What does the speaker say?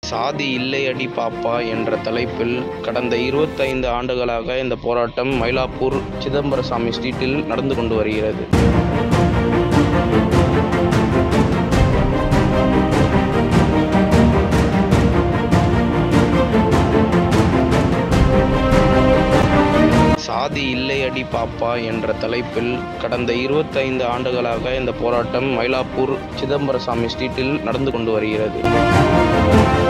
சாதி இல்லை அடி பாப்பா என்ற தலைப்பில் கடந்த 25 ஆண்டுகளாக இந்த போராட்டம் மயிலாப்பூர் சிதம்பரசாமி ஸ்ட்ரீட்டில் நடந்து கொண்டு வருகிறது. சாதி இல்லை அடி பாப்பா என்ற தலைப்பில் கடந்த 25 ஆண்டுகளாக இந்த போராட்டம் மயிலாப்பூர் சிதம்பரசாமி ஸ்ட்ரீட்டில் நடந்து கொண்டு வருகிறது.